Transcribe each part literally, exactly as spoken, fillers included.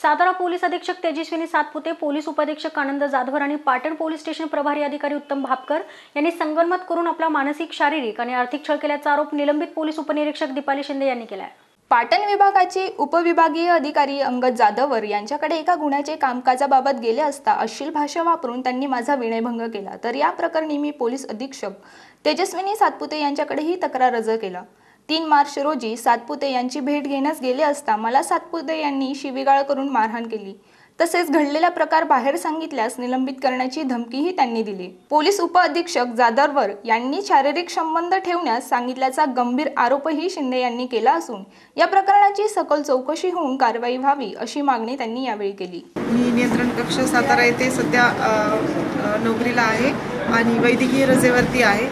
Satara police अधीक्षक Tejaswini Satpute, police उपअधीक्षक आनंद जाधवर आणि पाटण पोलीस स्टेशन प्रभारी अधिकारी उत्तम भापकर यांनी संगनमत करून आपला मानसिक, शारीरिक आणि आर्थिक छळ केल्याचा आरोप निलंबित पोलीस उपनिरीक्षक दीपाली शिंदे यांनी केला आहे। पाटण विभागाचे उपविभागीय अधिकारी अंगद जाधवर यांच्याकडे एका गुन्ह्याचे कामकाजाबाबत गेले असता अश्लील भाषा वापरून त्यांनी माझा विनयभंग केला। तर या प्रकरणी मी पोलीस अधीक्षक तेजस्विनी सातपुते यांच्याकडेही तक्रार अर्ज केला। तीन मार्च रोजी सातपुते यांची भेट घेण्यास गेले असता मला सातपुते यांनी शिवीगाळ करून मारहाण केली। तसेच घडलेला प्रकार बाहेर सांगितल्यास निलंबित करण्याची धमकीही त्यांनी दिली। पोलीस उपअधीक्षक जाधवर यांनी शारीरिक संबंध ठेवण्यास सांगितल्याचा गंभीर आरोपही शिंदे यांनी केला असून या प्रकरणाची सखोल चौकशी होऊन कारवाई व्हावी अशी मागणी त्यांनी यावेळी केली। मी नियंत्रण कक्ष सातारा येथे सध्या नोकरीला आहे आणि वैद्यकीय रजेवरती आहे।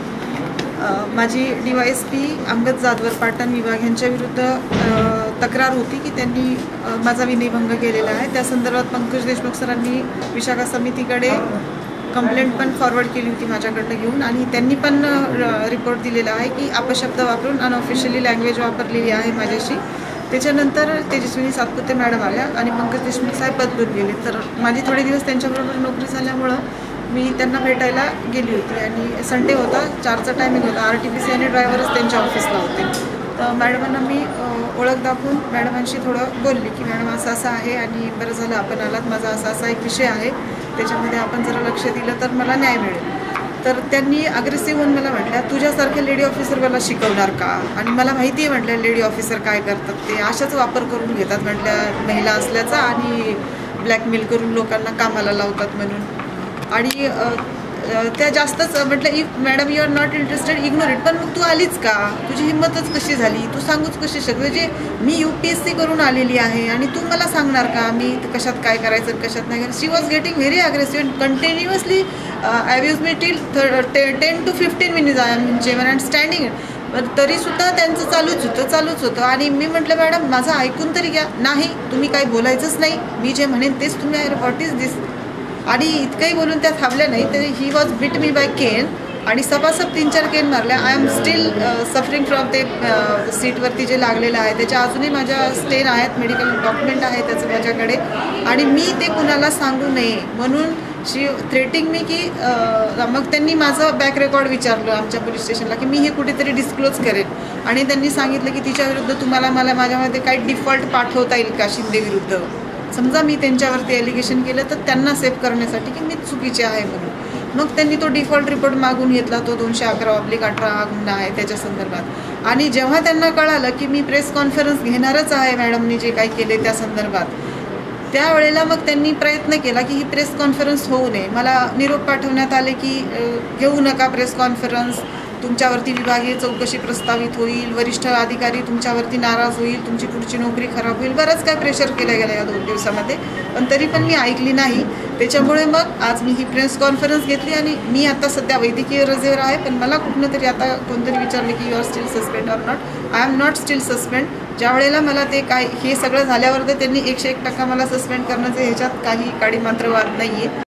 माझी डीवायएसपी अंगद जाधवर पाटण विभाग यांच्या विरुद्ध तक्रार होती की त्यांनी माझा विनयभंग केलेला आहे। त्या संदर्भात पंकज देशमुख सरांनी विशाखा समितीकडे कंप्लेंट पण फॉरवर्ड केली होती माझ्याकडनं घेऊन, आणि त्यांनी पण रिपोर्ट दिलेला आहे की अपशब्द वापरून अनऑफिशियली लँग्वेज वापरलेली आहे माझ्याशी। त्याच्यानंतर तेजस्विनी सातपुते मॅडम आल्या आणि पंकज देशमुख साहेब बदलून गेले। तर माझी थोडे दिवस त्यांच्याबरोबर नोकरी झाल्यामुळं मी त्यांना भेटायला गेली होती आणि संडे होता, चारचा टायमिंग होता। आर टी पी सी आणि ड्रायव्हरच त्यांच्या ऑफिसला होते। तर मॅडमांना मी ओळख दाखवून मॅडमांशी थोडं बोलली की मॅडम असं असं आहे आणि बरं झालं आपण आलात, माझा असा असा एक विषय आहे, त्याच्यामध्ये आपण जरा लक्ष दिलं तर मला न्याय मिळेल। तर त्यांनी अग्रेसिव्ह होऊन मला म्हटल्या, तुझ्यासारखे लेडी ऑफिसर मला शिकवणार का? आणि मला माहिती आहे म्हटलं लेडी ऑफिसर काय करतात, ते अशाच वापर करून घेतात म्हटल्या महिला असल्याचा आणि ब्लॅकमेल करून लोकांना कामाला लावतात म्हणून। आणि त्या जास्तच म्हटलं, if madam you are not interested ignore it. पण मग तू आलीच का? तुझी हिंमतच कशी झाली? तू सांगूच कशी शकते? जे मी यू पी एस सी करून आलेली आहे आणि तू मला सांगणार का मी कशात काय करायचं कशात नाही करायचं? She was getting very aggressive and continuously abuse me till ten to fifteen minutes I am given and standing. पण तरीसुद्धा त्यांचं चालूच होतं चालूच होतं आणि मी म्हटलं मॅडम माझं ऐकून तरी घ्या। नाही, तुम्ही काही बोलायचंच नाही, मी जे म्हणेन तेच तुम्ही व्हॉट इज दिस? आणि इतकंही बोलून त्या थांबल्या नाही तरी he was beat me by cane आणि सपासप तीन चार केन मारल्या। I am still suffering from ते सीटवरती जे लागलेलं आहे त्याच्या अजूनही माझ्या स्टेन आहेत, मेडिकल डॉक्युमेंट आहे त्याचं माझ्याकडे, आणि मी ते कुणाला सांगू नये म्हणून शी थ्रेटिंग मी की मग त्यांनी माझं बॅक रेकॉर्ड विचारलं आमच्या पोलीस स्टेशनला की मी हे कुठेतरी डिस्क्लोज करेन, आणि त्यांनी सांगितलं की तिच्याविरुद्ध तुम्हाला मला माझ्यामध्ये काही डिफॉल्ट पाठवता येईल का शिंदे विरुद्ध? समजा मी त्यांच्यावरती एलिगेशन केलं तर त्यांना सेव्ह करण्यासाठी की मी चुकीचे आहे म्हणून। मग त्यांनी तो डिफॉल्ट रिपोर्ट मागून घेतला, तो दोनशे अकरा ऑब्लिक अठरा हा गुन्हा आहे त्याच्या संदर्भात। आणि जेव्हा त्यांना कळालं की मी प्रेस कॉन्फरन्स घेणारच आहे मॅडमनी जे काही केले त्या संदर्भात, त्यावेळेला मग त्यांनी प्रयत्न केला की ही प्रेस कॉन्फरन्स होऊ नये। मला निरोप पाठवण्यात आले की घेऊ नका प्रेस कॉन्फरन्स, तुमच्यावरती विभागीय चौकशी प्रस्तावित होईल, वरिष्ठ अधिकारी तुमच्यावरती नाराज होईल, तुमची पुढची नोकरी खराब होईल, बरंच काय प्रेशर केलं गेलं या दोन दिवसामध्ये। पण तरी पण मी ऐकली नाही, त्याच्यामुळे मग आज मी ही प्रेस कॉन्फरन्स घेतली। आणि मी आता सध्या वैद्यकीय रजेवर आहे, पण मला कुठनं तरी आता कोणतरी विचारले की you are still suspend or not? I am not still suspend. ज्या वेळेला मला ते काय हे सगळं झाल्यावर तर त्यांनी एकशे एक टक्का मला सस्पेंड करण्याचे ह्याच्यात काही काडी मात्र वाद नाही आहे।